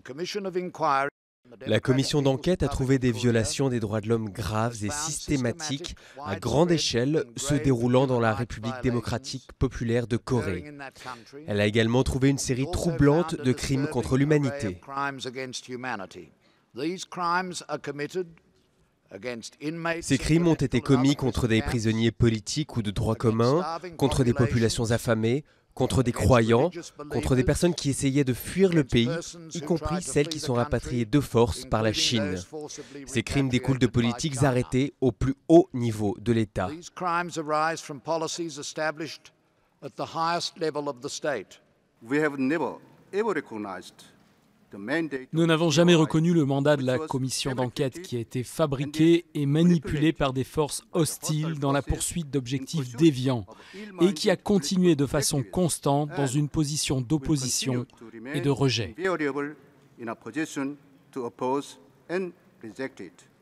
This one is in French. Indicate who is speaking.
Speaker 1: La commission d'enquête a trouvé des violations des droits de l'homme graves et systématiques à grande échelle se déroulant dans la République démocratique populaire de Corée. Elle a également trouvé une série troublante de crimes contre l'humanité. Ces crimes ont été commis contre des prisonniers politiques ou de droit commun, contre des populations affamées, contre des croyants, contre des personnes qui essayaient de fuir le pays, y compris celles qui sont rapatriées de force par la Chine. Ces crimes découlent de politiques arrêtées au plus haut niveau de l'État.
Speaker 2: Nous n'avons jamais reconnu le mandat de la commission d'enquête qui a été fabriqué et manipulé par des forces hostiles dans la poursuite d'objectifs déviants et qui a continué de façon constante dans une position d'opposition et de rejet.